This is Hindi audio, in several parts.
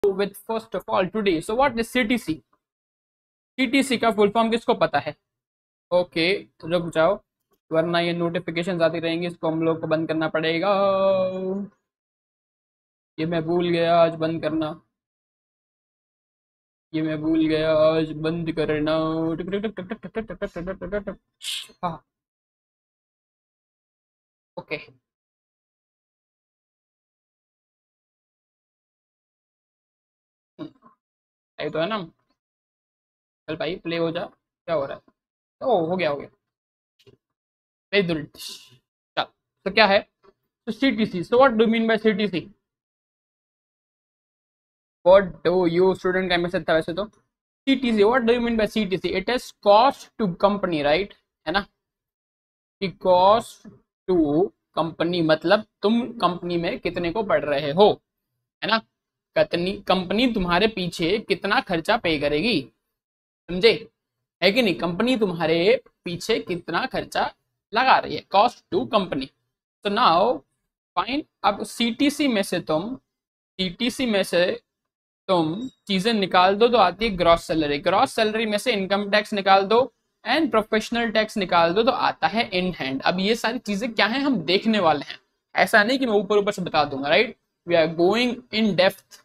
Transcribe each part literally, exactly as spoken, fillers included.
with first of all today. So what is C T C? C T C का फुल फॉर्म किसको पता है? ओके okay, रुक जाओ वरना ये नोटिफिकेशन आती रहेंगी, इसको हम लोग को बंद करना पड़ेगा। ये मैं भूल गया आज बंद करना, ये मैं भूल गया आज बंद करना। हाँ ओके ये तो है ना। चल भाई प्ले हो जा, क्या हो रहा है? ओ हो गया हो गया, वेरी गुड। चल तो क्या है? तो C T C, so what do mean by C T C? What do you student का मैसेज था वैसे तो। C T C, what do you mean by C T C? It is cost to company, right? है ना कि cost to company मतलब तुम कंपनी में कितने को पढ़ रहे हो, है ना। कितनी कंपनी तुम्हारे पीछे कितना खर्चा पे करेगी, समझे? है कि नहीं? कंपनी तुम्हारे पीछे कितना खर्चा लगा रही है, कॉस्ट टू कंपनी। तो नाउ फाइन, अब सीटीसी में से तुम सीटीसी में से तुम चीजें निकाल दो तो आती है ग्रॉस सैलरी। ग्रॉस सैलरी में से इनकम टैक्स निकाल दो एंड प्रोफेशनल टैक्स निकाल दो तो आता है इन हैंड। अब ये सारी चीजें क्या है, हम देखने वाले हैं, ऐसा नहीं कि मैं ऊपर ऊपर से बता दूंगा, right. We are going in depth,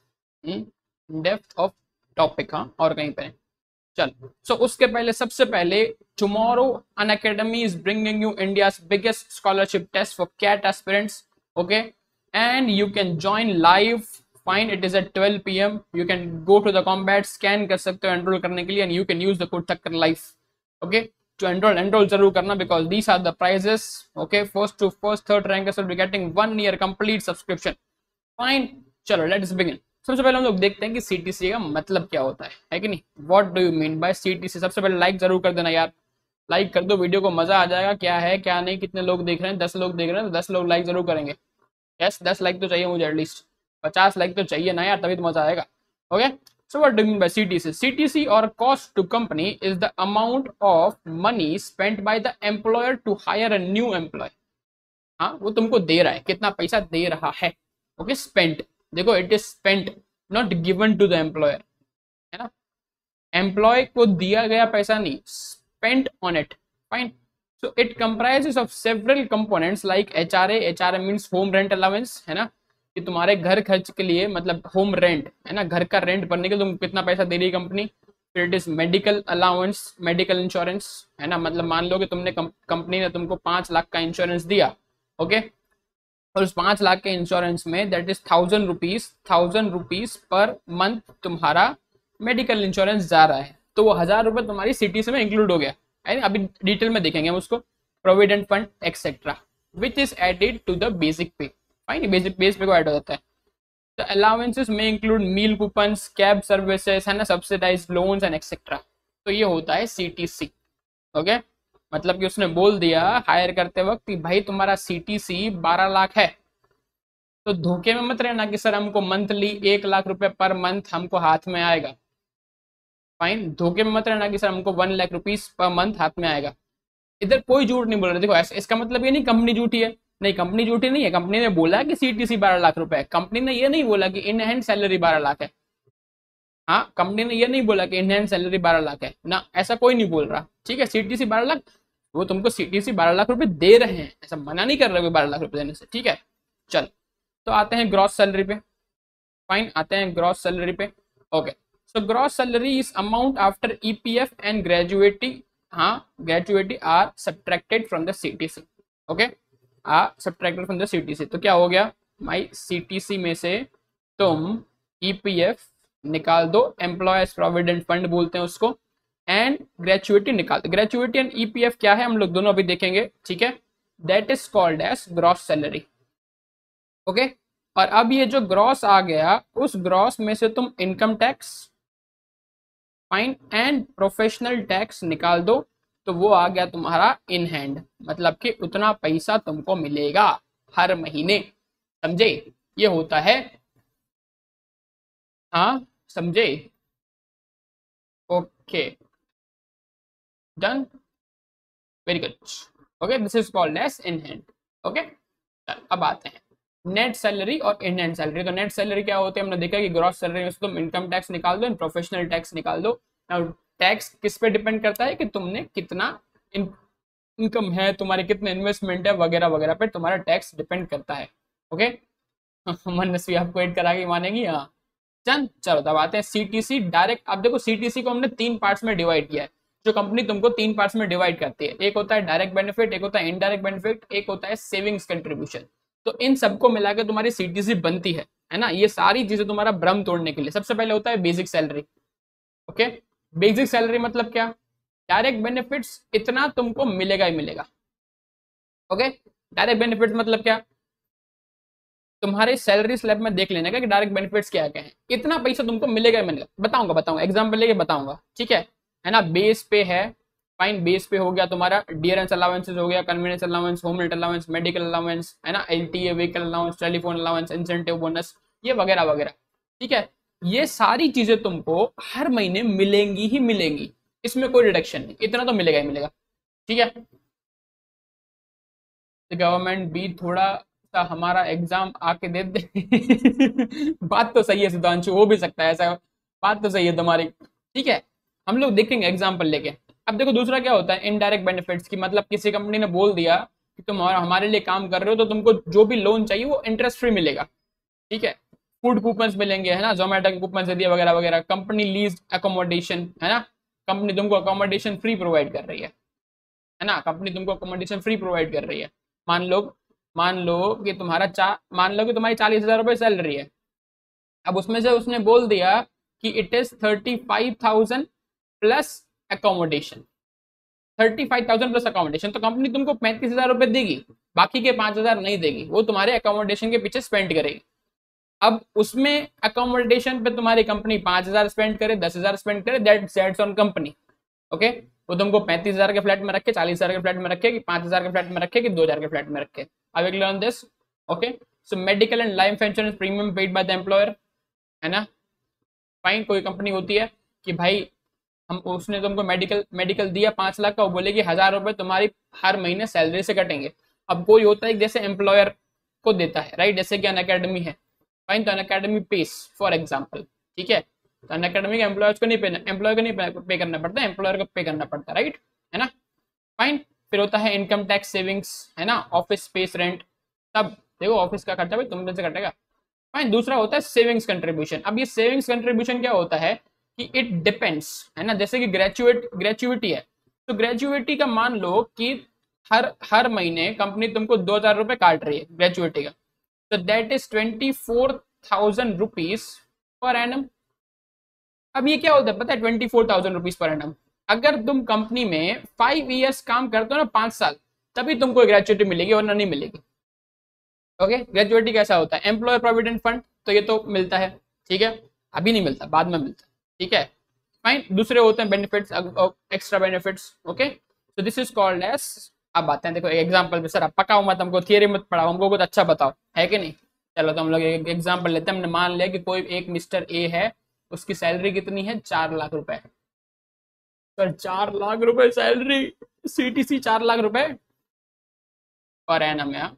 in depth of topic. हाँ और कहीं पे चल। सो so, उसके पहले सबसे पहले tomorrow Unacademy is bringing you India's biggest scholarship test for CAT aspirants, okay, and you can join live. Fine, it is at twelve P M. You can go to the combat, scan कर सकते हो एनरोल करने के लिए, and you can use the code चक्कर life, okay, to enrol. Enrol जरूर करना because these are the prizes, okay. First to first third rankers will be getting one year complete subscription. Fine, चलो लेट्स बिगिन। सबसे पहले हम लोग देखते हैं कि सीटीसी का मतलब क्या होता है, है कि नहीं। What do you mean by CTC? सबसे पहले लाइक जरूर कर देना यार, लाइक कर दो वीडियो को, मजा आ जाएगा। क्या है क्या नहीं, कितने लोग देख रहे हैं? दस लोग देख रहे हैं तो दस लोग लाइक जरूर करेंगे। यस, दस लाइक तो चाहिए मुझे, एटलीस्ट पचास लाइक तो चाहिए ना यार, तभी तो मजा आएगा। Okay, so what do you mean by CTC? CTC और cost to company is the amount of money spent by the employer to hire a new employee. हाँ, वो तुमको दे रहा है, कितना पैसा दे रहा है। ओके, स्पेंट, देखो it is spent, not given to the employer, है ना। एम्प्लॉय को दिया गया पैसा नहीं, spent on it. Fine, so it comprises of several components like HRA. HRA means home rent allowance, है ना, कि तुम्हारे घर खर्च के लिए, मतलब होम रेंट, है ना, घर का रेंट भरने के लिए तुम कितना पैसा दे रही है कंपनी। फिर it is medical allowance, medical insurance, है ना, मतलब मान लो कि तुमने कंपनी ने तुमको पांच लाख का इंश्योरेंस दिया, ओके, और उस पांच लाख के इंश्योरेंस में that is thousand rupees thousand rupees per month तुम्हारा मेडिकल इंश्योरेंस जा रहा है, तो वो हजार रुपए तुम्हारी सीटीसी में इंक्लूड हो गया है। अभी डिटेल में देखेंगे हम उसको। Provident fund etcetera which is added to the basic pay. Fine, basic base pay को ऐड हो जाता है। द अलाउंसेस में include meal coupons, cab services, है ना, सब्सिडाइज लोन्स एंड एक्सेट्रा। तो ये होता है सीटीसी, ओके। मतलब कि उसने बोल दिया हायर करते वक्त कि भाई तुम्हारा सीटीसी बारह लाख है, तो धोखे में मत रहना कि सर हमको मंथली एक लाख रुपए पर मंथ हमको हाथ में आएगा। फाइन, धोखे में मत रहना कि सर हमको one lakh rupees per month हाथ में आएगा। इधर कोई झूठ नहीं बोल रहा। देखो ऐसा, इसका मतलब ये नहीं कंपनी झूठी है, नहीं कंपनी झूठी नहीं है। कंपनी ने बोला कि सीटीसी बारह लाख रुपए है, कंपनी ने ये नहीं बोला कि इन हैंड सैलरी बारह लाख है। हाँ, कंपनी ने ये नहीं बोला कि इन हैंड सैलरी बारह लाख है ना, ऐसा कोई नहीं बोल रहा, ठीक है। सीटीसी बारह लाख, वो तुमको सीटीसी बारह लाख रुपए दे रहे हैं, ऐसा मना नहीं कर रहे बारह लाख रुपए देने से, ठीक है। चल, तो आते हैं ग्रॉस सैलरी पे। फाइन, आते हैं gross salary pay, okay. So gross salary is amount after EPF and gratuity, हाँ, gratuity are subtracted from the CTC, okay, are subtracted from the CTC. तो क्या हो गया, माई सीटीसी में से तुम ईपीएफ निकाल दो, एम्प्लॉयज प्रोविडेंट फंड बोलते हैं उसको, एंड ग्रेचुइटी निकाल दो। ग्रेचुइटी एंड ईपीएफ क्या है हम लोग दोनों अभी देखेंगे, ठीक है। That is called as gross salary, okay. और अब ये जो ग्रॉस आ गया, उस ग्रॉस में से तुम income tax, fine, and professional tax निकाल दो, तो वो आ गया तुम्हारा इन हैंड, मतलब कि उतना पैसा तुमको मिलेगा हर महीने, समझे। ये होता है, हाँ समझे, okay, done, very good, okay, this is called as in hand, okay. अब आते हैं नेट सैलरी और इंडियन सैलरी। तो नेट सैलरी क्या होती है, हमने देखा कि ग्रॉस सैलरी में से तुम इनकम टैक्स निकाल दो, प्रोफेशनल टैक्स निकाल दो। टैक्स किस पे डिपेंड करता है कि तुमने कितना इन, इनकम है तुम्हारे, कितने इन्वेस्टमेंट है वगैरह वगैरह पे तुम्हारा टैक्स डिपेंड करता है। ओके मनस्वी आपको एड करा के मानेगी। हाँ चल चलो तब आते हैं सीटीसी डायरेक्ट। अब देखो सीटीसी को हमने तीन पार्ट्स में डिवाइड किया है। जो कंपनी तुमको तीन पार्ट्स में डिवाइड करती है, एक होता है डायरेक्ट बेनिफिट, एक होता है इनडायरेक्ट बेनिफिट, एक होता है सेविंग्स कंट्रीब्यूशन। तो इन सबको मिलाकर तुम्हारी सीटीसी बनती है है ना। ये सारी चीजें तुम्हारा भ्रम तोड़ने के लिए। सबसे पहले होता है basic salary. Okay basic salary मतलब क्या, डायरेक्ट बेनिफिट्स इतना तुमको मिलेगा ही मिलेगा। ओके डायरेक्ट बेनिफिट्स मतलब क्या, तुम्हारे सैलरी स्लैब में देख लेने का कि डायरेक्ट बेनिफिट्स क्या क्या है, इतना पैसा तुमको मिलेगा ही मिलेगा। बताऊंगा बताऊंगा एग्जाम्पल लेके बताऊंगा, ठीक है है ना। बेस पे है, फाइन, बेस पे हो गया तुम्हारा डियरेंस अलाउंसेस हो गया, convenience allowance, home rent allowance, medical allowance है ना, LTA vehicle allowance, telephone allowance, incentive bonus, ये वगैरह वगैरह। ठीक है ये सारी चीजें तुमको हर महीने मिलेंगी ही मिलेंगी, इसमें कोई रिडक्शन नहीं, इतना तो मिलेगा ही मिलेगा। ठीक है गवर्नमेंट भी थोड़ा सा हमारा एग्जाम आके दे दे बात तो सही है सुधांशु, हो भी सकता है ऐसा, बात तो सही है तुम्हारी। ठीक है हम लोग देखेंगे एग्जाम्पल लेके। अब देखो दूसरा क्या होता है इनडायरेक्ट बेनिफिट्स की, मतलब किसी कंपनी ने बोल दिया कि तुम हमारे लिए काम कर रहे हो तो तुमको जो भी लोन चाहिए वो इंटरेस्ट फ्री मिलेगा। ठीक है फूड कूपन्स मिलेंगे है ना, जोमेटो के कूपन दिए वगैरह वगैरह। कंपनी लीज अकोमोडेशन है ना, कंपनी तुमको अकोमोडेशन फ्री प्रोवाइड कर रही है है ना, कंपनी तुमको अकोमोडेशन फ्री प्रोवाइड कर रही है। मान लो मान लो कि तुम्हारा चा मान लो कि तुम्हारी चालीस हजार रुपये सैलरी है। अब उसमें से उसने बोल दिया कि it is thirty five thousand plus accommodation, thirty five thousand plus accommodation. तो कंपनी तुमको पैंतीस हजार रुपये देगी, बाकी के पांच हजार नहीं देगी, वो तुम्हारे अकोमोडेशन के पीछे स्पेंड करेगी। अब उसमें अकोमोडेशन पे तुम्हारी कंपनी पांच हजार स्पेंड करे, दस हजार स्पेंड करे, that sets on company. Okay वो तुमको पैंतीस हजार के फ्लैट में रखे, चालीस हजार के फ्लैट में रखे, कि पांच हजार के फ्लैट में रखे, कि दो हजार के फ्लैट में रखे। I will learn this. Okay so medical and life insurance premium paid by the employer है ना। फाइन कोई कंपनी होती है कि भाई हम उसने तुमको मेडिकल मेडिकल दिया पांच लाख का, वो बोलेगी हजार रुपए तुम्हारी हर महीने सैलरी से कटेंगे। अब कोई होता है जैसे एम्प्लॉयर को देता है राइट, जैसे कि अन अकेडमी है, फाइन तो Unacademy pays for example. ठीक है तो अन अकेडमी के एम्प्लॉयर्स को नहीं पे एम्प्लॉय को नहीं पे करना पड़ता, एम्प्लॉयर को पे करना पड़ता है राइट है ना। फाइन फिर होता है इनकम टैक्स सेविंग्स है ना, ऑफिस स्पेस रेंट, तब देखो ऑफिस का खर्चा भाई तुम से कटेगा। फाइन दूसरा होता है सेविंग्स कंट्रीब्यूशन। अब ये सेविंग्स कंट्रीब्यूशन क्या होता है कि इट डिपेंड्स है ना, जैसे कि ग्रेजुएट ग्रेजुएटी है तो ग्रेजुएटी का मान लो कि हर हर महीने कंपनी तुमको दो हजार रुपए काट रही है ग्रेजुएटी का, तो that is twenty four thousand rupees per annum. अब ये क्या होता है पता है, twenty four thousand rupees per annum. अगर तुम कंपनी में फाइव ईयर्स काम करते हो ना, पांच साल, तभी तुमको ग्रेजुएटी मिलेगी वरना नहीं मिलेगी। ओके ग्रेजुएटी कैसा होता है, एम्प्लॉयर प्रोविडेंट फंड, तो ये तो मिलता है। ठीक है अभी नहीं मिलता, बाद में मिलता है। ठीक है फाइन दूसरे होते हैं बेनिफिट्स, एक्स्ट्रा बेनिफिट्स। ओके तो दिस इज कॉल्ड एज। अब आते हैं देखो एग्जांपल पे, सर अब पकाओ मत हमको, थियरी मत पढ़ाओ हमको, कुछ अच्छा बताओ है कि नहीं। चलो तो हम लोग एक एग्जांपल लेते हैं। हमने मान लिया कि कोई एक मिस्टर ए है, उसकी सैलरी कितनी है, चार लाख रुपए। सर चार लाख रुपए सैलरी, सीटीसी चार लाख रुपए पर एनम है,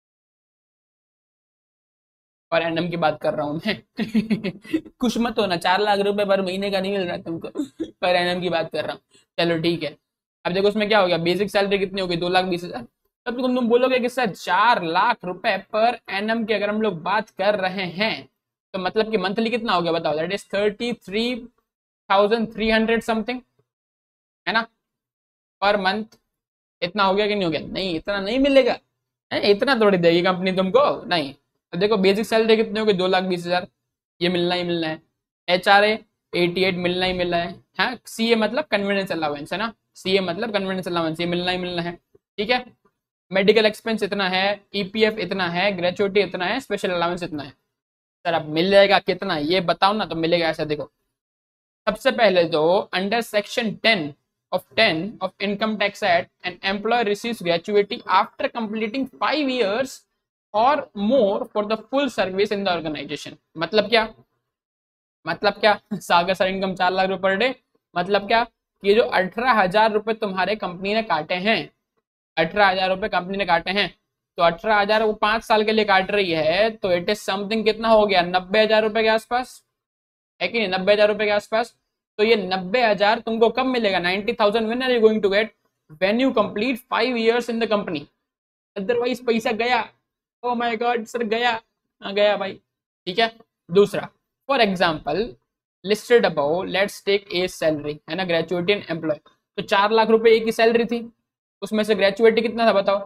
पर एनम की बात कर रहा हूं मैं कुछ मत होना, चार लाख रुपए पर महीने का नहीं मिल रहा है तुमको, पर एनम की बात कर रहा हूँ। चलो ठीक है अब देखो उसमें क्या हो गया, बेसिक सैलरी कितनी होगी, दो लाख बीस हजार। तब तुम तुम बोलोगे कि सर चार लाख रुपए पर एनम की अगर हम लोग बात कर रहे हैं तो मतलब कि मंथली कितना हो गया बताओ, that is thirty three thousand three hundred something है ना पर मंथ। इतना हो गया कि नहीं हो गया, नहीं इतना नहीं मिलेगा, इतना थोड़ी देगी कंपनी तुमको, नहीं। तो देखो बेसिक सैलरी कितनी होगी, दो लाख बीस हजार, ये मिलना ही मिलना है। एच आर एटी एट मिलना ही मिलना है। हाँ सी ए मतलब कन्वीनियंस अलाउंस है ना, सी ए मतलब कन्वीनियंस अलाउंस, ये मिलना ही मिलना है। ठीक है मेडिकल एक्सपेंस इतना है, ईपीएफ इतना है, ग्रेचुइटी इतना है, स्पेशल अलाउंस इतना है। सर अब मिल जाएगा कितना ये बताओ ना, तो मिलेगा ऐसा देखो। सबसे पहले तो under section ten of ten of income tax act, an employee receives gratuity after completing five years or more for the full service in the organization। मतलब क्या, मतलब क्या सागर सर इनकम चार लाख रुपए पर डे, मतलब क्या, ये जो अठारह हजार रुपए तुम्हारे कंपनी ने काटे हैं, अठारह हजार रुपए कंपनी ने काटे हैं, तो अठारह हजार वो पांच साल के लिए काट रही है, तो इट इज समथिंग कितना हो गया, नब्बे हजार रुपए के आसपास, है कि नहीं, नब्बे हजार रुपए के आसपास। तो ये नब्बे हजार तुमको कब मिलेगा, ninety thousand when are you going to get, when you complete five years in the company, otherwise पैसा गया। ओ माय गॉड सर गया, हाँ गया भाई, ठीक है। दूसरा, for example listed above let's take a salary, है ना, ग्रेजुएटी एंड एम्प्लॉय, तो चार लाख रुपए एक ही सैलरी थी, उसमें से ग्रेजुएटी कितना था बताओ,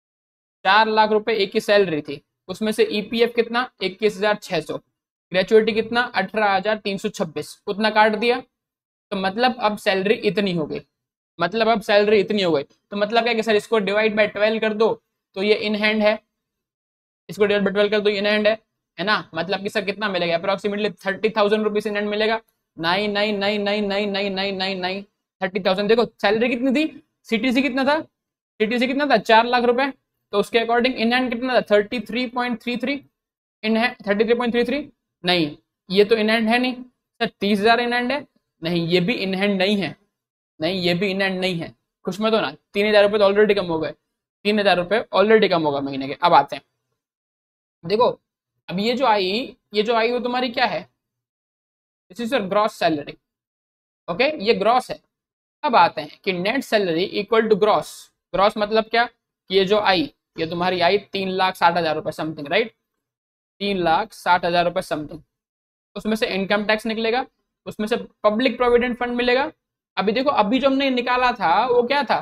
चार लाख रुपए एक ही सैलरी थी, उसमें से ईपीएफ कितना, इक्कीस हजार छह सौ, ग्रेजुएटी कितना, अठारह हजार तीन सौ छब्बीस, उतना काट दिया। तो मतलब अब सैलरी इतनी हो गई, मतलब अब सैलरी इतनी हो गई, तो मतलब क्या कि सर इसको डिवाइड बाय ट्वेल्व कर दो, तो ये इन हैंड है, इसको डिवाइड बाय ट्वेल्व कर दो, इन हैंड है, है ना, मतलब कि सर कितना मिलेगा, approximately thirty thousand rupees in hand मिलेगा, nine nine nine nine nine nine nine nine nine thirty thousand. देखो सैलरी कितनी थी, सीटीसी कितना था, सीटीसी कितना था, चार लाख रुपए, तो उसके अकॉर्डिंग इन हैंड कितना था, thirty three point three three, in hand thirty three point three three, नहीं ये तो इन हैंड है नहीं सर, तीस हजार इन हैंड है, नहीं ये भी इन हैंड नहीं है, नहीं ये भी इन हैंड नहीं है, खुश मत होना, तीन हजार रुपए तो ऑलरेडी कम हो गए, तीन हजार रुपए ऑलरेडी कम होगा महीने के। अब आते हैं, देखो अब ये जो आई, ये जो आई वो तुम्हारी क्या है, this is your gross salary, okay ये ग्रॉस है। अब आते हैं कि net salary equal to gross, gross मतलब क्या कि ये जो आई, ये तुम्हारी आई तीन लाख साठ हजार रुपए समथिंग, राइट, तीन लाख साठ हजार रुपए समथिंग, उसमें से इनकम टैक्स निकलेगा, उसमें से पब्लिक प्रोविडेंट फंड मिलेगा। अभी देखो अभी जो हमने निकाला था वो क्या था,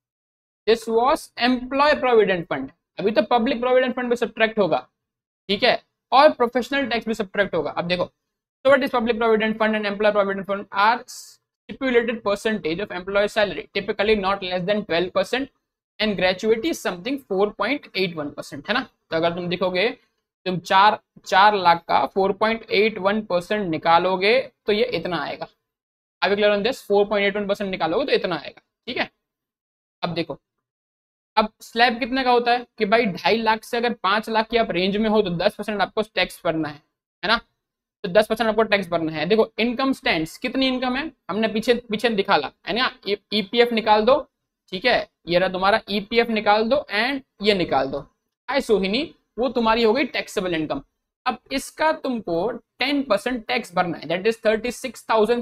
this was employee provident fund, अभी तो पब्लिक प्रोविडेंट फंड भी सब्ट्रैक्ट होगा, ठीक है, और प्रोफेशनल टैक्स भी सब्ट्रैक्ट होगा। अब देखो, so what is public provident fund and employee provident fund are stipulated percentage of employee salary, typically not less than twelve percent and gratuity is something four point eight one percent, है ना। तो अगर तुम देखोगे, तुम चार चार लाख का four point eight one percent निकालोगे तो ये इतना आएगा, अब clear on this, four point eight one percent निकालोगे तो इतना आएगा, ठीक है। अब देखो, अब स्लैब कितने का होता है कि भाई ढाई लाख से अगर पांच लाख की आप रेंज में हो तो दस परसेंट आपको टैक्स भरना है, है ना, तो दस परसेंट आपको टैक्स भरना है। देखो इनकम स्टैंड्स, कितनी इनकम है हमने पीछे पीछे दिखाला, है ना, ईपीएफ निकाल दो, ठीक है, ये रहा तुम्हारा ईपीएफ निकाल दो एंड ये निकाल दो, आई सोहिनी, वो तुम्हारी हो गई टैक्सेबल इनकम। अब इसका तुमको टेन परसेंट टैक्स भरना है, that is thirty six thousand,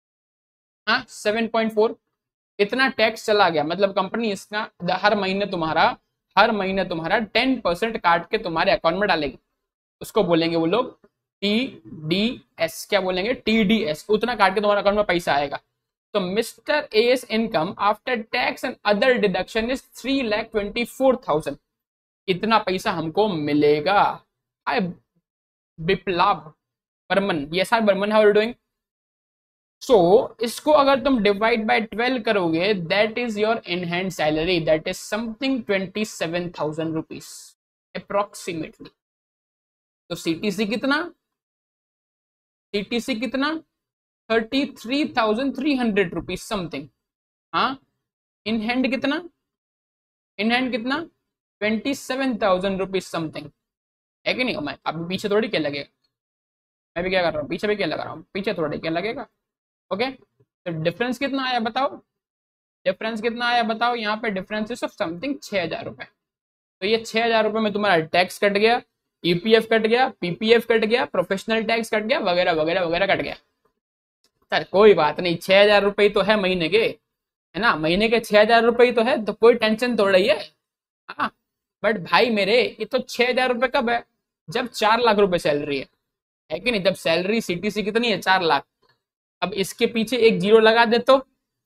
हाँ सेवन पॉइंट फोर, इतना टैक्स चला गया, मतलब कंपनी इसका हर महीने तुम्हारा हर महीने तुम्हारा टेन परसेंट काट के तुम्हारे अकाउंट में डालेगी, उसको बोलेंगे वो लोग टी डी एस, क्या बोलेंगे, टी डी एस, उतना काट के तुम्हारे अकाउंट में पैसा आएगा। तो mister S income after tax and other deduction is three lakh twenty four thousand, इतना पैसा हमको मिलेगा। Hi Biplab Barman, yes hi Barman, how are you doing. So इसको अगर तुम डिवाइड बाय ट्वेल्व करोगे, that is your in hand salary, that is something twenty seven thousand rupees approximately. तो सीटीसी कितना, सीटीसी कितना, thirty three thousand three hundred rupees something, हाँ, इन हैंड कितना, इन हैंड कितना, twenty seven thousand rupees something, है कि नहीं। मैं अब पीछे थोड़ी क्या लगेगा, मैं भी क्या कर रहा हूँ, पीछे भी क्या लगा रहा हूँ, पीछे थोड़ी क्या लगेगा, ओके। तो डिफरेंस कितना आया बताओ, डिफरेंस कितना आया बताओ, यहाँ पे डिफरेंस इज ऑफ समथिंग छह हजार रुपए। तो ये छह हजार रुपए में तुम्हारा टैक्स कट गया, ईपीएफ कट गया, पीपीएफ कट गया, प्रोफेशनल टैक्स कट गया, वगैरह वगैरह वगैरह कट गया। सर कोई बात नहीं, छह हजार रुपए तो है महीने के, है ना, महीने के छह हजार रुपए तो है, तो कोई टेंशन थोड़ा ही है, हाँ। बट भाई मेरे, ये तो छह हजार रुपए कब है, जब चार लाख रुपए सैलरी है, है कि नहीं, जब सैलरी सीटीसी कितनी है, चार लाख। अब इसके पीछे एक जीरो लगा दे तो,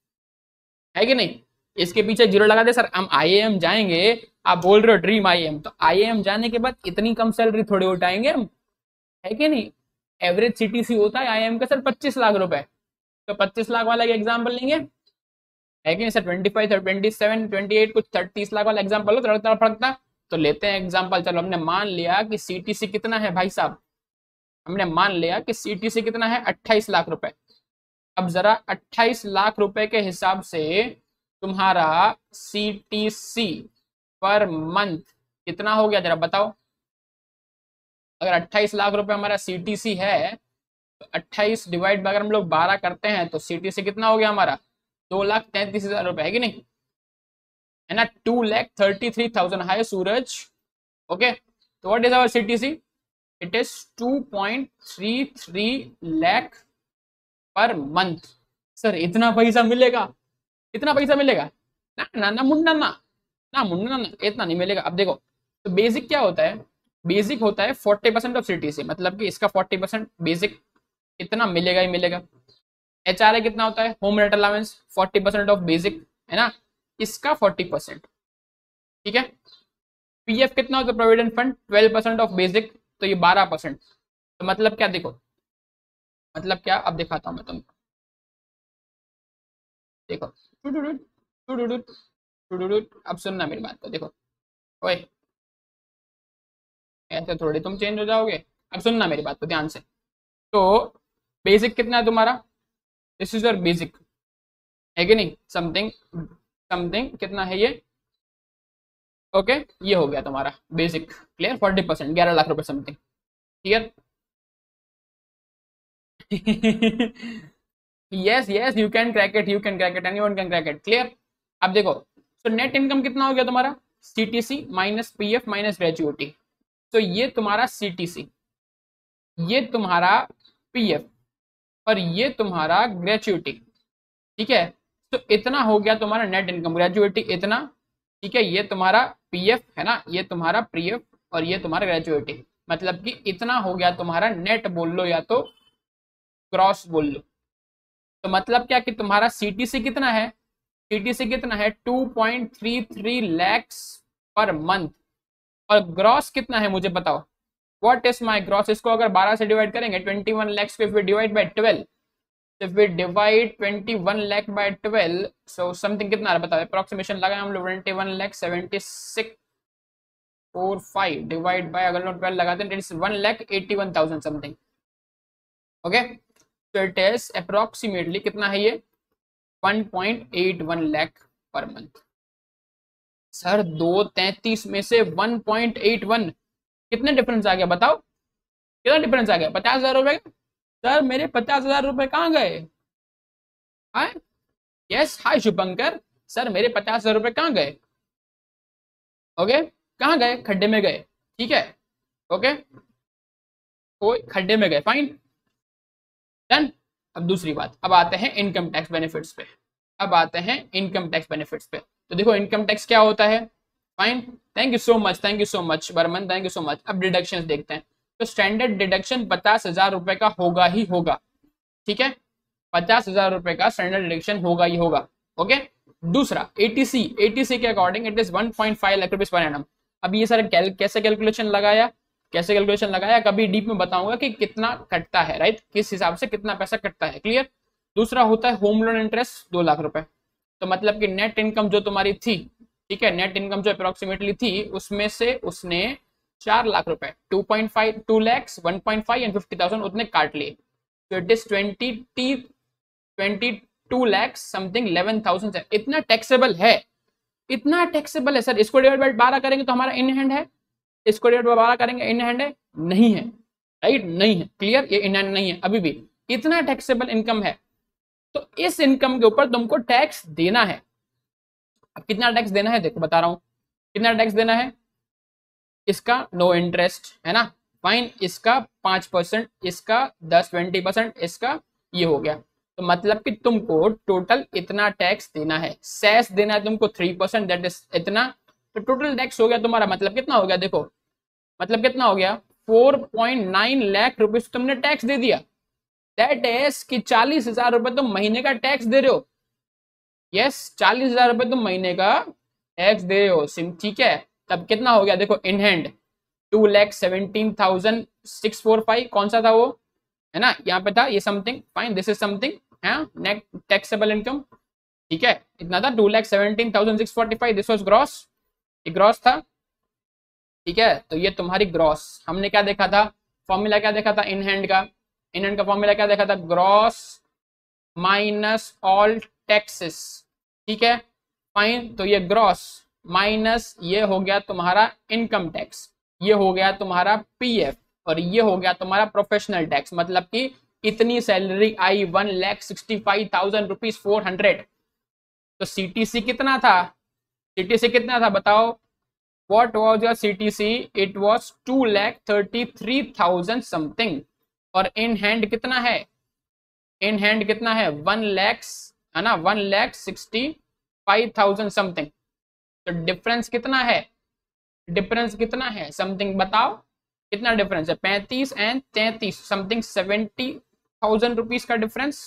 है कि नहीं, इसके पीछे जीरो लगा दे, सर हम आईएएम जाएंगे, आप बोल रहे हो ड्रीम आईएएम, तो आईएएम जाने के बाद इतनी कम सैलरी थोड़ी उठाएंगे हम, है कि नहीं। एवरेज सीटीसी होता है आईएएम का सर पच्चीस लाख रुपए, तो पच्चीस लाख वाला एग्जाम्पल लेंगे, है कि नहीं sir, twenty five twenty seven twenty eight कुछ तीस लाख वाला एग्जाम्पल हो, थोड़ा फड़कता, तो लेते हैं एग्जाम्पल। चलो हमने मान लिया कि सीटीसी कितना है भाई साहब, हमने मान लिया कि सीटीसी कितना है, अट्ठाईस लाख रुपए। अब जरा अट्ठाईस लाख रुपए के हिसाब से तुम्हारा सीटीसी पर मंथ कितना हो गया, जरा बताओ। अगर अट्ठाईस लाख रुपए हमारा सीटीसी है, तो अट्ठाईस डिवाइड अगर हम लोग बारह करते हैं तो सीटीसी कितना हो गया हमारा, दो लाख तैंतीस हजार रुपए, है कि नहीं, है ना, two lakh thirty three thousand. Hi Suraj, okay, तो what is our CTC? It is two point three three lakh per month. Sir इतना पैसा मिलेगा? इतना पैसा मिलेगा? ना ना ना मुन्ना ना ना मुन्ना ना, इतना नहीं मिलेगा। अब देखो, तो बेसिक क्या होता है? बेसिक होता है फोर्टी परसेंट ऑफ सीटीसी, मतलब कि इसका फोर्टी परसेंट बेसिक इतना मिलेगा ही मिलेगा। एच आर ए कितना होता है? Home rent allowance, forty percent of basic, है ना, इसका फोर्टी परसेंट। ठीक है। पीएफ कितना होता है? Provident fund twelve percent of basic, तो ये बारह परसेंट। तो मतलब क्या? देखो मतलब क्या, अब दिखाता हूं मैं तुमको। देखो, टुडुडुड, टुडुडुड, टुडुडुड। अब सुनना मेरी बात को, देखो। ओए, ऐसे थोड़ी तुम चेंज हो जाओगे। अब सुनना मेरी बात को ध्यान से। तो बेसिक कितना है तुम्हारा? दिस इज योर बेसिक, है कि नहीं? समथिंग समथिंग कितना है ये? ओके, ये हो गया तुम्हारा बेसिक। क्लियर? फोर्टी परसेंट, ग्यारह लाख रुपए something. Clear? Yes yes, you can crack it, you can crack it, anyone can crack it. Clear? अब देखो, तो नेट इनकम कितना हो गया तुम्हारा? CTC minus PF minus gratuity. तो ये तुम्हारा सीटीसी, ये तुम्हारा पीएफ, और ये तुम्हारा ग्रेजुएटी। ठीक है, तो इतना हो गया तुम्हारा नेट इनकम, ग्रेजुएटी इतना। ठीक है, ये तुम्हारा पीएफ है ना, ये तुम्हारा पीएफ, और ये तुम्हारा ग्रेजुएटी, मतलब कि इतना हो गया तुम्हारा नेट बोल लो या तो क्रॉस बोल लो। तो मतलब क्या कि तुम्हारा सीटीसी कितना है? सीटीसी कितना है? Two point three three lakhs per month. और ग्रॉस कितना है मुझे बताओ? What is my gross? इसको अगर बारह से डिवाइड करेंगे, ट्वेंटी वन लैक्स को if we divide by twelve, if we divide twenty one lakh by twelve, so something कितना आ रहा है बताओ? अप्रोक्सीमेशन लगाए हम लोग, twenty one lakh seventy six four five divide by, अगर लोग ट्वेल्व लगाते हैं, it is one lakh eighty one thousand something. Okay, तो इट इज अप्रोक्सीमेटली कितना है ये? One point eight one lakh per month. Sir दो तैतीस में से वन पॉइंट एट वन, कितने डिफरेंस आ गया बताओ? कितना डिफरेंस आ गया? पचास हजार रुपए। सर मेरे पचास हजार रुपए कहाँ गए? यस, हाय शुभंकर। सर मेरे पचास हजार रुपए कहाँ गए? ओके, कहाँ गए? खड्डे में गए। ठीक है, ओके, कोई खड्डे में गए, फाइन, डन। अब दूसरी बात, अब आते हैं इनकम टैक्स बेनिफिट्स पे। अब आते हैं इनकम टैक्स बेनिफिट्स पे। तो देखो इनकम टैक्स क्या होता है? Fine, thank you so much, thank you so much Barman, thank you so much. अब डिडक्शन देखते हैं। तो स्टैंडर्ड डिडक्शन पचास हजार रुपए का होगा ही होगा। ठीक है, पचास हजार रुपए का स्टैंडर्ड डिडक्शन होगा ही होगा। ओके, दूसरा एटीसी, एटीसी के according it is one point five lakh rupees per annum. अब ये सारे कैल, कैसे कैलकुलेशन लगाया, कैसे कैलकुलेशन लगाया, कभी डीप में बताऊंगा कि कितना कटता है, राइट, किस हिसाब से कितना पैसा कटता है। क्लियर? दूसरा होता है होम लोन इंटरेस्ट, दो लाख रुपए। तो मतलब कि नेट इनकम जो तुम्हारी थी, ठीक है, नेट इनकम जो अप्रोक्सीमेटली थी, उसमें से उसने चार लाख रुपए, two point five, two lakhs, one point five and fifty thousand उतने काट लिए। तो it is twenty twenty two lakhs something eleven thousand. इतना टैक्सेबल है, इतना टैक्सेबल है सर। इसको डिवाइड बाय बारह करेंगे तो हमारा इन हैंड है, इसको डिवाइड बाय बारह करेंगे इन हैंड है, नहीं है, राइट, नहीं है। क्लियर? ये इन हैंड नहीं है अभी भी। इतना टैक्सेबल इनकम है, तो इस इनकम के ऊपर तुमको टैक्स देना है। अब कितना टैक्स देना है देखो बता रहा हूं, कितना टैक्स देना है। इसका नो इंटरेस्ट है ना, फाइन, इसका पांच परसेंट, इसका दस ट्वेंटी परसेंट, इसका ये हो गया। तो मतलब कि तुमको टोटल इतना टैक्स देना है। सेस देना है तुमको थ्री परसेंट, दैट इज इतना। तो टोटल टैक्स हो गया तुम्हारा, मतलब कितना हो गया देखो, मतलब कितना हो गया? Four point nine lakh rupees तुमने टैक्स दे दिया। दैट इज कि चालीस हजार रुपए तुम महीने का टैक्स दे रहे हो। यस, चालीस हजार रुपए तुम महीने का टैक्स दे रहे हो सिम। ठीक है, तब कितना हो गया देखो, in hand two lakh seventeen thousand six four five, कौन सा था वो, है ना, यहाँ पे था ये something, fine, this is something है नेट टैक्सेबल इनकम। ठीक है, इतना था two lakh seventeen thousand six forty five, this was gross, ये ग्रॉस था। ठीक है, तो ये तुम्हारी ग्रॉस। हमने क्या देखा था? फॉर्मूला क्या देखा था इन हैंड का? इन हैंड का फॉर्मूला क्या देखा था? Gross minus all taxes. ठीक है, फाइन, तो ये ग्रॉस माइनस ये हो गया तुम्हारा इनकम टैक्स, ये हो गया तुम्हारा पीएफ, और ये हो गया तुम्हारा प्रोफेशनल टैक्स। मतलब कि इतनी सैलरी आई one lakh sixty five thousand rupees four hundred. तो सीटीसी कितना था? सीटीसी कितना था बताओ? What was your CTC, it was two lakh thirty three thousand something, और इन हैंड कितना है, इन हैंड कितना है, वन लैक्स है ना, one lakh sixty five thousand something. तो डिफरेंस कितना है, डिफरेंस कितना है समथिंग बताओ, कितना डिफरेंस है, पैंतीस एंड तैतीस समथिंग सेवेंटी थाउजेंड रुपीज का डिफरेंस।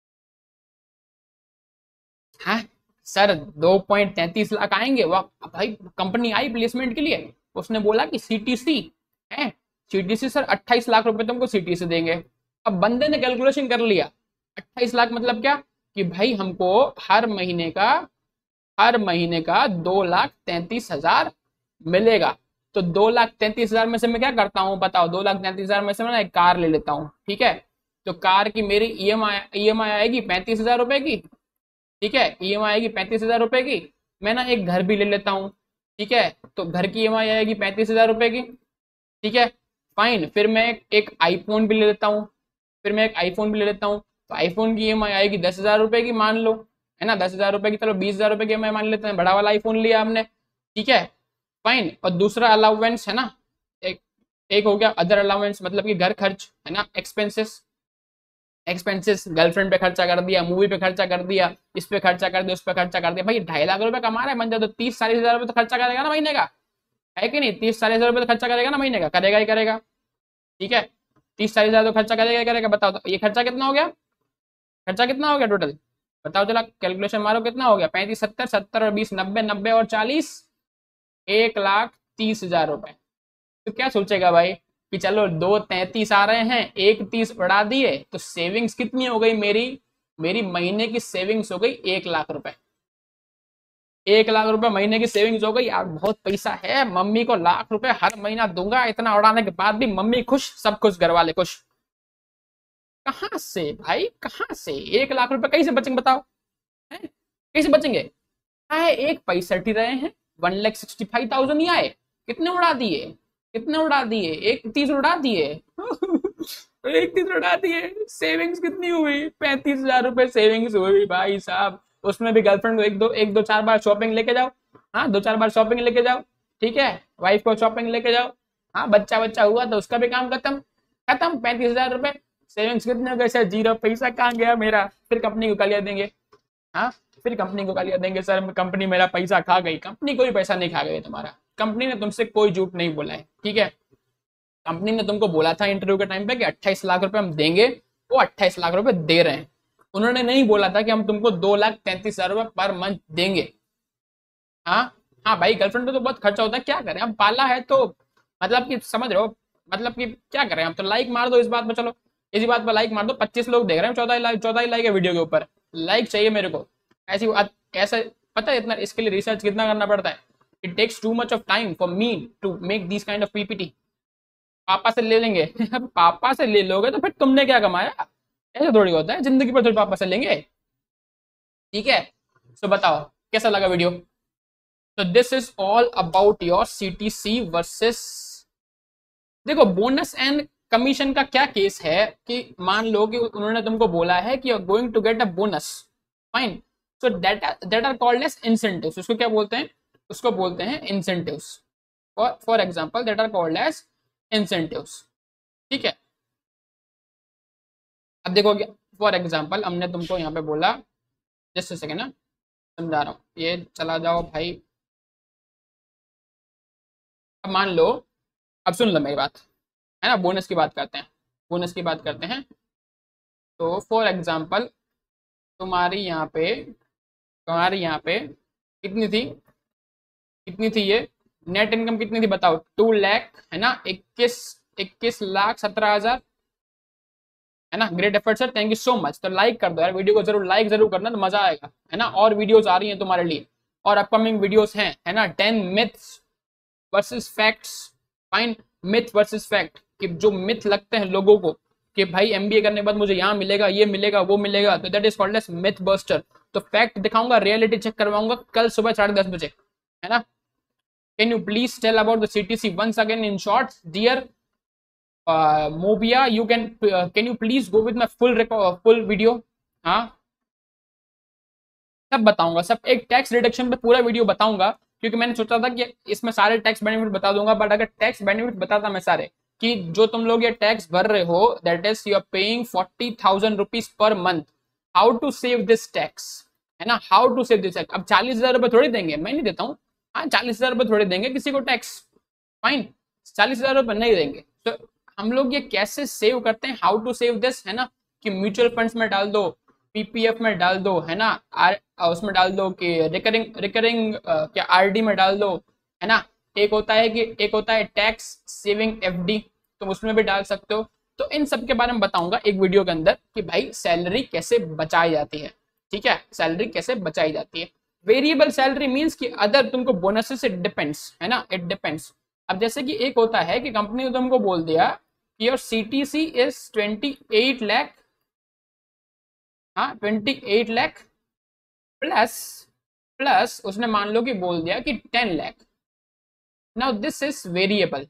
हाँ सर, दो पॉइंट तैतीस लाख आएंगे, वाह भाई, कंपनी आई प्लेसमेंट के लिए, उसने बोला कि सीटीसी है, सीटीसी सर अट्ठाईस लाख रुपए तुमको सीटीसी देंगे। अब बंदे ने कैलकुलेशन कर लिया, अट्ठाईस लाख मतलब क्या, कि भाई हमको हर महीने का, हर महीने का दो लाख तैतीस हजार मिलेगा। तो दो लाख तैतीस हजार में से मैं क्या करता हूँ बताओ, दो लाख तैतीस हजार में से मैं ना एक कार ले लेता हूँ, ठीक है। तो कार की मेरी ईएमआई ईएमआई आएगी पैंतीस हजार रुपए की, ठीक है, ईएमआई आएगी पैंतीस हजार रुपए की। मैं ना एक घर भी ले लेता हूँ, ठीक है, तो घर की ईएमआई आएगी पैंतीस हजार रुपए की, ठीक है, फाइन। फिर मैं एक, एक आईफोन भी ले लेता हूँ, फिर मैं एक आईफोन भी ले लेता हूँ, तो आईफोन की ईएमआई आएगी दस हजार रुपए की मान लो, है ना, दस हजार रुपए की, चलो बीस हजार रुपए की ईएमआई मान लेते हैं, बड़ा वाला आईफोन लिया हमने, ठीक है, फाइन। और दूसरा अलाउंस है ना, एक एक हो गया अदर अलाउंस, मतलब कि घर खर्च है ना, एक्सपेंसेस, एक्सपेंसेस, गर्लफ्रेंड पे खर्चा कर दिया, मूवी पे खर्चा कर दिया, इस पे खर्चा कर दिया, उस पे खर्चा कर दिया, भाई ढाई लाख रुपए कमा रहा है बंदा, तो तीस चालीस हजार रुपए तो खर्चा करेगा ना महीने का, है कि नहीं, तीस चालीस हजार रुपए तो खर्चा करेगा ना महीने का, करेगा ही करेगा, ठीक है, तीस चालीस हजार तो खर्चा करेगा ही करेगा। बताओ तो ये खर्चा कितना हो गया, खर्चा कितना हो गया टोटल, बताओ चला कैलकुलेशन मारो, कितना हो गया, पैंतीस सत्तर सत्तर और बीस नब्बे, नब्बे और चालीस एक लाख तीस हजार रुपए। तो क्या सोचेगा भाई कि चलो दो तैतीस आ रहे हैं, एक तीस उड़ा दिए, तो सेविंग्स कितनी हो गई मेरी, मेरी महीने की सेविंग्स हो गई एक लाख रुपए, एक लाख रुपए महीने की सेविंग्स हो गई यार, बहुत पैसा है, मम्मी को लाख रुपए हर महीना दूंगा, इतना उड़ाने के बाद भी मम्मी खुश, सब खुश, घर वाले खुश। कहां से भाई, कहां से एक लाख रुपए कैसे बचेंगे बताओ, है? कैसे बचेंगे, आए एक पैंसठ ही रहे हैं, one lakh sixty five thousand ही आए, कितने उड़ा दिए, कितने उड़ा दिए, एक तीस उड़ा दिए एक तीस उड़ा दिए, सेविंग्स कितनी हुई, पैंतीस हजार रुपए सेविंग्स हुई भाई साहब। उसमें भी गर्लफ्रेंड को एक दो एक दो चार बार शॉपिंग लेके जाओ, हाँ दो चार बार शॉपिंग लेके जाओ, ठीक है, वाइफ को शॉपिंग लेके जाओ, हाँ बच्चा बच्चा हुआ तो उसका भी काम खत्म, खत्म, पैंतीस हजार रुपए सेविंग्स कितने हो गए सर, जीरो, पैसा कहाँ गया मेरा, फिर कंपनी को गालियां देंगे, हाँ फिर कंपनी को गालियां देंगे, सर कंपनी मेरा पैसा खा गई, कंपनी कोई पैसा नहीं खा गई तुम्हारा, कंपनी ने तुमसे कोई झूठ नहीं बोला है, ठीक है, कंपनी ने तुमको बोला था इंटरव्यू के टाइम पे कि अट्ठाईस लाख रुपए हम देंगे, वो अट्ठाईस लाख रुपए दे रहे हैं, उन्होंने नहीं बोला था कि हम तुमको दो लाख तैंतीस हजार रुपए पर मंथ देंगे। हाँ हाँ भाई, गर्लफ्रेंड पे तो बहुत खर्चा होता है, क्या करें, हम पाला है तो, मतलब कि समझ रहे हो, मतलब कि क्या करें हम, तो लाइक मार दो इस बात पे, चलो इसी बात पर लाइक मार दो, पच्चीस लोग देख रहे हैं, चौदह लाइक चौदह लाइक है वीडियो के ऊपर, लाइक चाहिए मेरे को, ऐसी ऐसा, पता है इतना इसके लिए रिसर्च कितना करना पड़ता है, it takes too much of time for me to make this kind of PPT. पापा से ले लेंगे पापा से ले लोगे तो फिर तुमने क्या कमाया, ऐसा थोड़ी होता है, जिंदगी पर थोड़ी पापा से लेंगे, ठीक है। तो बताओ कैसा लगा वीडियो, तो this is all about your CTC versus, देखो बोनस एंड कमीशन का क्या केस है, कि मान लो कि उन्होंने तुमको बोला है कि you are going to get a bonus, fine, so that that are called as incentives, उसको क्या बोलते हैं, उसको बोलते हैं incentives, for for example that are called as incentives, ठीक है। अब देखो फॉर एग्जांपल हमने तुमको यहाँ पे बोला, जस्ट सेकेंड ना समझा रहा हूँ, ये चला जाओ भाई, अब मान लो, अब सुन लो मेरी बात, है ना, बोनस की बात करते हैं, बोनस की बात करते हैं, तो फॉर एग्जांपल तुम्हारी यहाँ पे, तुम्हारी यहाँ पे कितनी थी, कितनी थी ये नेट इनकम कितनी थी बताओ, टू लैख है ना, इक्कीस इक्कीस लाख सत्रह हजार, है ना, great effort sir, thank you so much. तो लाइक कर दो यार वीडियो को, जरूर लाइक जरूर करना, तो मजा आएगा, है ना, और वीडियोस आ रही हैं तुम्हारे लिए, और अपकमिंग वीडियोस हैं, है ना, ten myths versus facts, fine, myth versus fact, कि जो मिथ लगते हैं लोगों को कि भाई एमबीए करने के बाद मुझे यहाँ मिलेगा, ये मिलेगा, वो मिलेगा, तो that is called as myth buster. तो फैक्ट दिखाऊंगा, रियलिटी चेक करवाऊंगा कल सुबह साढ़े दस बजे, है ना। Can you please tell about the CTC once again in short dear Mobia, you can can you please go with my full full video, हाँ सब बताऊंगा, सब एक टैक्स रिडक्शन पे पूरा वीडियो बताऊंगा, क्योंकि मैंने सोचा था कि इसमें सारे टैक्स बेनिफिट बता दूंगा, बट अगर टैक्स बेनिफिट बताता मैं सारे कि जो तुम लोग ये टैक्स भर रहे हो, that is you are paying forty thousand rupees per month, how to save this tax, है ना, how to save this tax. अब चालीस हजार रुपए थोड़ी देंगे, मैं नहीं देता हूँ, हाँ चालीस हजार रुपए थोड़ी देंगे किसी को टैक्स, फाइन, चालीस हजार रुपए नहीं देंगे। तो हम लोग ये कैसे सेव करते हैं, हाउ टू सेव दिस, है ना, कि म्यूचुअल फंड्स में डाल दो, पीपीएफ में डाल दो, है ना, आर उसमें डाल दो कि रिकरिंग रिकरिंग क्या आरडी में डाल दो, है ना। एक होता है कि एक होता है टैक्स सेविंग एफडी, तुम उसमें भी डाल सकते हो। तो इन सब के बारे में बताऊंगा एक वीडियो के अंदर कि भाई सैलरी कैसे बचाई जाती है, ठीक है, सैलरी कैसे बचाई जाती है। वेरिएबल सैलरी मींस कि अदर तुमको बोनस से डिपेंड्स, है ना, इट डिपेंड्स। अब जैसे कि एक होता है कि कंपनी ने तुमको बोल दिया कि your CTC is twenty eight lakh, हाँ twenty eight lakh plus plus उसने मान लो कि बोल दिया कि ten lakh. Now this is variable,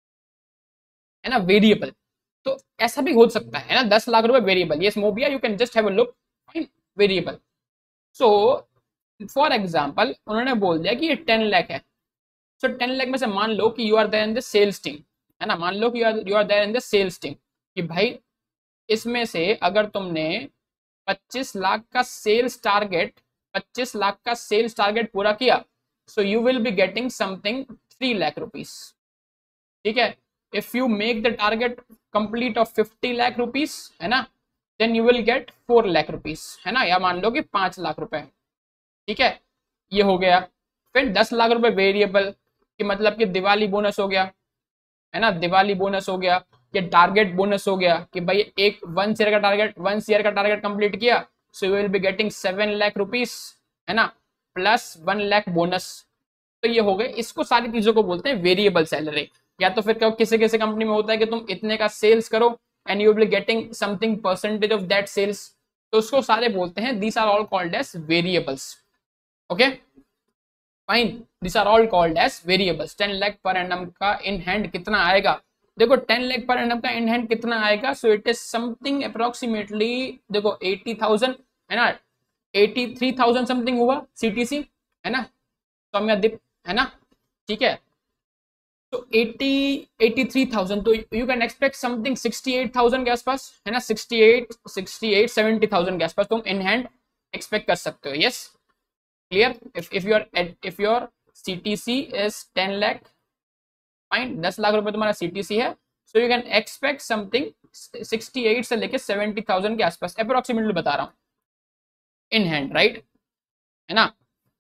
है ना, वेरिएबल। तो ऐसा भी हो सकता है ना, दस लाख रुपए variable, yes Mobia you can just have a look, fine, variable. So for example उन्होंने बोल दिया कि ये टेन लाख है, सो टेन लाख में से मान लो कि you are there in the sales team, है ना, मान लो कि you are there in the sales team, कि भाई इसमें से अगर तुमने पच्चीस लाख का सेल्स टारगेट पच्चीस लाख का सेल्स टारगेट पूरा किया, so you will be getting something three lakh rupees, ठीक है। If you make the target complete of fifty lakh rupees, है ना, then you will get four lakh rupees, है ना, या मान लो कि पांच लाख रुपए, ठीक है, ये हो गया। फिर दस लाख रुपए वेरिएबल, कि मतलब कि दिवाली बोनस हो गया, है ना, दिवाली बोनस हो गया, ये टारगेट बोनस हो गया कि भाई एक वन ईयर का टारगेट वन ईयर का टारगेट कंप्लीट किया, so you will be getting seven lakh rupees, है ना, प्लस वन लाख बोनस। तो ये हो गए, इसको सारी चीजों को बोलते हैं वेरिएबल सैलरी। या तो फिर किसी किसी कंपनी में होता है कि तुम इतने का सेल्स करो and you will be getting something percentage of that sales, तो उसको सारे बोलते हैं, these are all called as variables, okay fine, this are all called as variables. Ten lakh per annum का इन हैंड कितना आएगा, देखो टेन लाख पर एनम का इन हैंड कितना आएगा, so it is something approximately, देखो एटी थाउजेंड, है ना, एटी थ्री थाउजेंड समथिंग हुआ सीटीसी, है ना, सौम्यादीप, है ना, ठीक है। तो एटी एटी थ्री थाउजेंड, तो you can expect something sixty eight thousand के आसपास, है ना, sixty eight sixty eight seventy thousand के आसपास तुम इन हैंड एक्सपेक्ट कर सकते हो, yes clear. If if your if your CTC is ten lakh, fine, दस लाख रुपए तुम्हारा सीटीसी है, so you can expect something sixty eight से लेके सेवेंटी थाउजेंड के आसपास अप्रोक्सीमेटली बता रहा हूं, इन हैंड, राइट, है ना,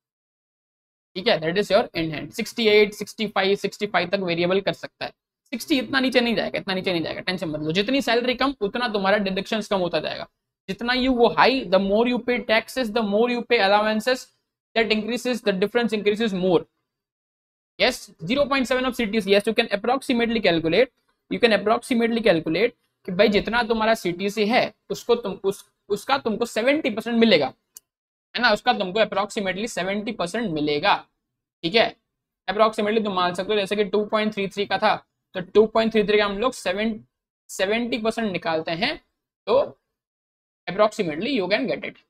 ठीक है, that is your in hand. Sixty eight sixty five sixty five तक वेरिएबल कर सकता है, सिक्सटी इतना नीचे नहीं जाएगा, इतना नीचे नहीं जाएगा, टेंशन मत लो। जितनी सैलरी कम उतना तुम्हारा डिडक्शंस कम होता जाएगा, जितना यू वो high, the more you pay taxes, the more you pay allowances, that increases, the difference increases more, yes, zero point seven of C T C, yes, you can approximately calculate, you can approximately calculate कि भाई जितना तुम्हारा C T C है उसको तुम उस उसका तुमको सेवेंटी परसेंट मिलेगा, है ना, उसका तुमको अप्रोक्सीमेटली सेवेंटी परसेंट मिलेगा, ठीक है। अप्रोक्सीमेटली तुम मान सकते हो, जैसे कि टू पॉइंट थ्री थ्री का था, तो टू पॉइंट थ्री थ्री का हम लोग सेवेंटी परसेंट निकालते हैं, तो approximately you can get it.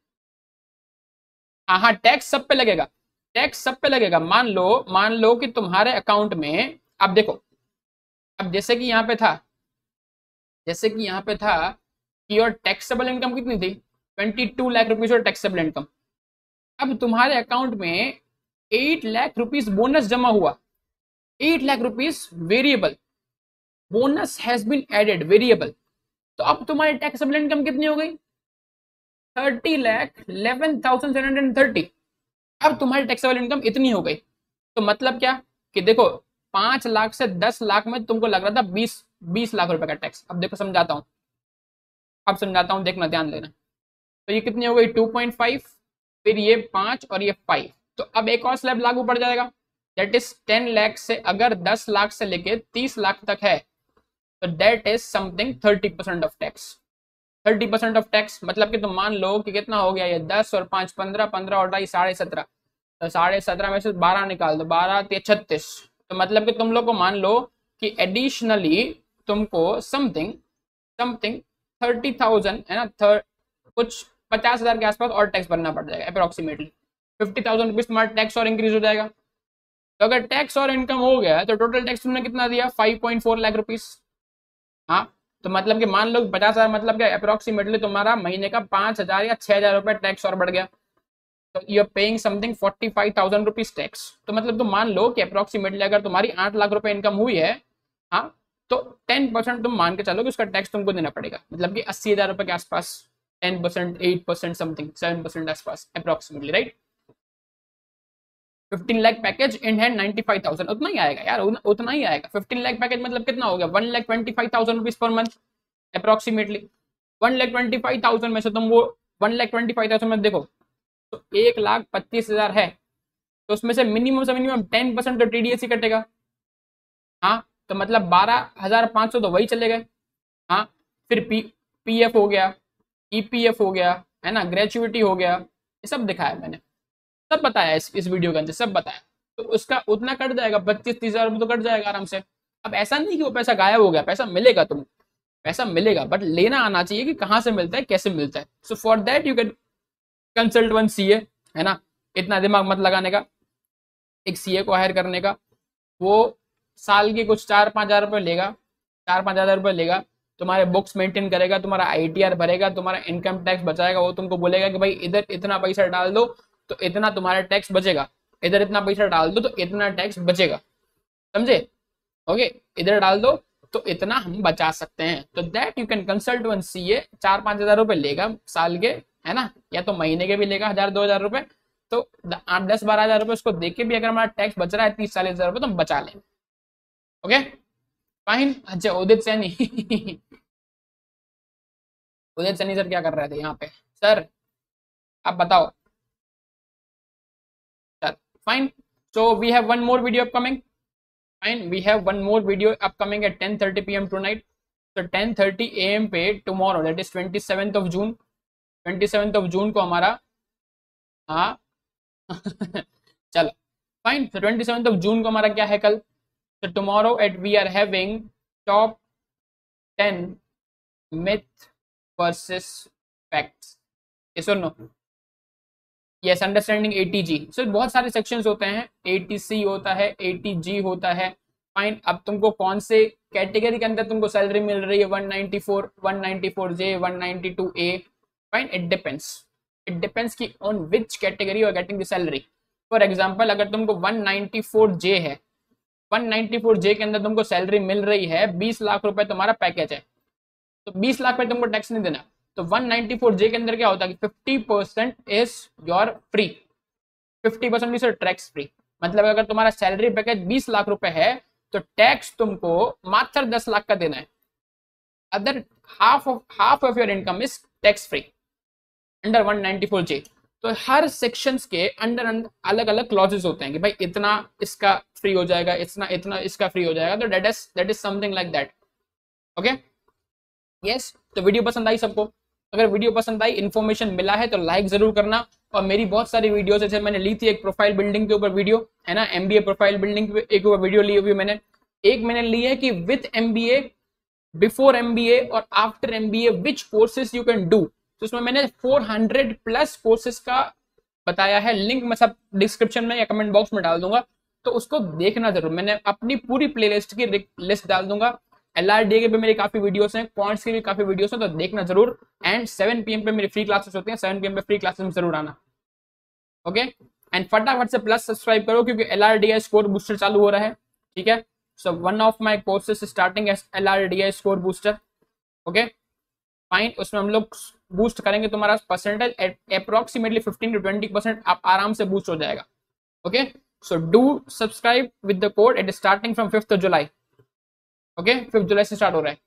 हाँ हाँ, टैक्स सब पे लगेगा, टैक्स सब पे लगेगा। मान लो मान लो कि तुम्हारे अकाउंट में, अब देखो, अब जैसे कि यहाँ पे था जैसे कि यहाँ पे था कि योर टैक्सेबल इनकम कितनी थी, ट्वेंटी टू लाख रुपीज और टैक्सेबल इनकम। अब तुम्हारे अकाउंट में एट लाख रुपीज बोनस जमा हुआ, eight lakh rupees variable bonus has been added, variable. तो अब तुम्हारी टैक्सेबल इनकम कितनी हो गई, thirty lakh eleven thousand seven hundred thirty. अब तुम्हारी टैक्सेबल इनकम इतनी हो गई, तो मतलब क्या कि देखो पांच लाख से दस लाख में तुमको लग रहा था बीस बीस लाख रुपए का टैक्स। अब देखो समझाता हूं अब समझाता हूं देखना, ध्यान देना। तो ये कितनी हो गई, टू पॉइंट फाइव, फिर ये पांच और ये फाइव, तो अब एक और स्लैब लागू पड़ जाएगा, दैट इज टेन लाख से अगर दस लाख से लेके तीस लाख तक है, तो that is something thirty percent of tax. Thirty percent of tax मतलब कि तुम मान लो कि कितना हो गया, ये दस और पांच पंद्रह, पंद्रह और ढाई साढ़े सत्रह, तो साढ़े सत्रह में से बारह निकाल दो, बारह ते छत्तीस, तो मतलब कि तुम लोग को मान लो कि एडिशनली तुमको समथिंग समथिंग थर्टी थाउजेंड, है ना, थर्ड कुछ पचास हजार के आसपास और टैक्स भरना पड़ जाएगा, अप्रोक्सीमेटली फिफ्टी थाउजेंड रुपीज तुम्हारा टैक्स और इंक्रीज हो जाएगा, तो अगर टैक्स और इनकम हो गया तो टोटल टैक्स तुमने कितना दिया, five point four lakh rupees. हाँ, तो मतलब कि मान लो पचास हजार, मतलब कि अप्रोक्सीमेटली तुम्हारा महीने का पांच हजार या छह हजार रुपए टैक्स और बढ़ गया, तो you are paying something forty five thousand rupees tax. तो मतलब तुम मान लो कि अप्रोक्सीमेटली अगर तुम्हारी आठ लाख रुपए इनकम हुई है, हाँ, तो टेन परसेंट तुम मान के चलो कि उसका टैक्स तुमको देना पड़ेगा, मतलब कि अस्सी हजार रुपए के आसपास, ten percent, eight percent something, seven percent आसपास approximately, right. Fifteen lakh package in hand ninety five thousand, उतना ही आएगा यार, उतना ही आएगा। फिफ्टीन लाख पैकेज मतलब कितना हो गया, one lakh twenty five thousand rupees per month approximately. One lakh twenty five thousand में से तुम वो one lakh twenty five thousand में देखो तो एक लाख पच्चीस हजार है, तो उसमें से मिनिमम से मिनिमम टेन परसेंट तो टीडीएस ही कटेगा। हाँ, तो मतलब बारह हजार पांच सौ तो वही चले गए। हाँ, फिर पी पीएफ हो गया, ईपीएफ हो गया, है ना, ग्रेचुइटी हो गया, ये सब दिखाया मैंने, सब बताया इस, इस वीडियो के अंदर सब बताया। तो उसका उतना कट जाएगा, पच्चीस तीस हजार रुपये तो कट जाएगा आराम से। अब ऐसा नहीं कि वो पैसा गायब हो गया, पैसा मिलेगा, तुम पैसा मिलेगा, बट लेना आना चाहिए कि कहाँ से मिलता है, कैसे मिलता है। So for that you can consult one CA, है ना। इतना दिमाग मत लगाने का एक सीए को हायर करने का, वो साल के कुछ चार पाँच हजार रुपये लेगा, चार पाँच हजार रुपये लेगा, तुम्हारे बुक्स मेंटेन करेगा, तुम्हारा आईटीआर भरेगा, तुम्हारा इनकम टैक्स बचाएगा, वो तुमको बोलेगा कि भाई इधर इतना पैसा डाल दो तो इतना तुम्हारा टैक्स बचेगा, इधर इतना पैसा डाल दो तो इतना टैक्स बचेगा, समझे। ओके, इधर डाल दो तो इतना हम बचा सकते हैं। तो that you can consult one CA, चार पाँच हजार रुपये लेगा साल के, है ना, या तो महीने के भी लेगा हजार दो हजार रुपये, तो आठ दस बारह हजार रुपये उसको देके भी अगर हमारा टैक्स बच रहा है तीस चालीस हजार रुपये तो हम बचा लेंगे। Okay fine. अच्छा, उदित सैनी उदित सैनी सर क्या कर रहे थे यहाँ पे, सर आप बताओ। Sir fine, so we have one more video upcoming, fine, we have one more video upcoming at ten thirty p m tonight, so ten thirty a m पे tomorrow, that is twenty-seventh of June, twenty-seventh of June को हमारा, हाँ चलो fine, so twenty-seventh of June को हमारा क्या है कल, so tomorrow at we are having top ten myth versus facts, yes or no, yes, understanding ATG. So बहुत सारे सेक्शंस होते हैं, एटीसी होता है, एटीजी होता है, फाइन। अब तुमको कौन से कैटेगरी के अंदर तुमको सैलरी मिल रही है, one ninety four, one ninety four J, one ninety two A, fine, it depends, it depends की on which category you are getting the salary. For example अगर तुमको वन नाइंटी फोर जे है, वन नाइंटी फोर जे के अंदर तुमको सैलरी मिल रही है, बीस लाख रुपए तुम्हारा पैकेज है, तो बीस लाख पे तुमको टैक्स नहीं देना। तो वन नाइंटी फोर जे के अंदर क्या होता है कि fifty percent is your free, fifty percent is tax free. मतलब अगर तुम्हारा सैलरी पैकेज बीस लाख रुपए है तो टैक्स तुमको मात्र दस लाख का देना है, other half of half of your income is tax free under one ninety four J. तो हर सेक्शंस के अंडर अलग अलग क्लॉजेस होते हैं कि भाई इतना इसका फ्री हो जाएगा, इतना इतना इसका फ्री हो जाएगा, तो that is that is something like that. Okay yes, तो वीडियो पसंद आई सबको, अगर वीडियो पसंद आई, इन्फॉर्मेशन मिला है तो लाइक जरूर करना। और मेरी बहुत सारी वीडियोस, जैसे मैंने ली थी एक प्रोफाइल बिल्डिंग के ऊपर वीडियो, है ना, एमबीए प्रोफाइल बिल्डिंग पे एक वीडियो ली हुई मैंने, एक मैंने ली है कि विथ एमबीए, बिफोर एमबीए और after MBA which courses you can do. तो उसमें मैंने फोर हंड्रेड प्लस कोर्सेज का बताया है, लिंक मैं सब डिस्क्रिप्शन में या कमेंट बॉक्स में डाल दूंगा, तो उसको देखना जरूर। मैंने अपनी पूरी प्लेलिस्ट की लिस्ट डाल दूंगा, एलआरडीए के पे मेरी काफी वीडियोस हैं, पॉइंट्स की भी काफी वीडियोस हैं, तो देखना जरूर। एंड सेवन पी एम पे मेरी फ्री क्लासेस होती हैं, सेवन पी एम पे फ्री क्लासेस में जरूर आना। ओके, एंड फटाफट से प्लस सब्सक्राइब करो क्योंकि एलआरडीए स्कोर बूस्टर चालू हो रहा है, ठीक है। So one of my courses starting as LRDA score booster, okay fine. उसमें हम लोग बूस्ट करेंगे तुम्हारा percentage approximately fifteen to twenty percent आप आराम से बूस्ट हो जाएगा। ओके, so do subscribe with the code, it is starting from fifth July. Okay, fifth July से स्टार्ट हो रहा है,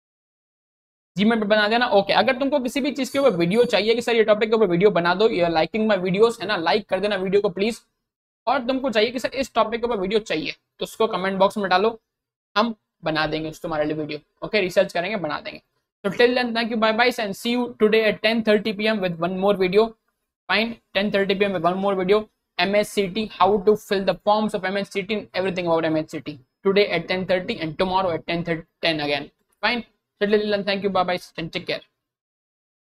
जीमेल पे बना देना। ओके, अगर तुमको किसी भी चीज के ऊपर वीडियो चाहिए कि सर ये टॉपिक के ऊपर वीडियो बना दो, ये लाइकिंग माय वीडियोस, है ना, लाइक कर देना वीडियो को प्लीज। और तुमको चाहिए कि सर इस टॉपिक के ऊपर वीडियो चाहिए तो उसको कमेंट बॉक्स में डालो, हम बना देंगे उस तुम्हारे लिए वीडियो। ओके, रिसर्च करेंगे, बना देंगे। So till then, thank you, bye bye, and see you today at ten thirty p m with one more video. Fine, ten thirty p m with one more video. M S C T, how to fill the forms of M S C T and everything about M S C T. Today at ten thirty and tomorrow at ten thirty, ten again. Fine. So till then, thank you, bye bye, and take care.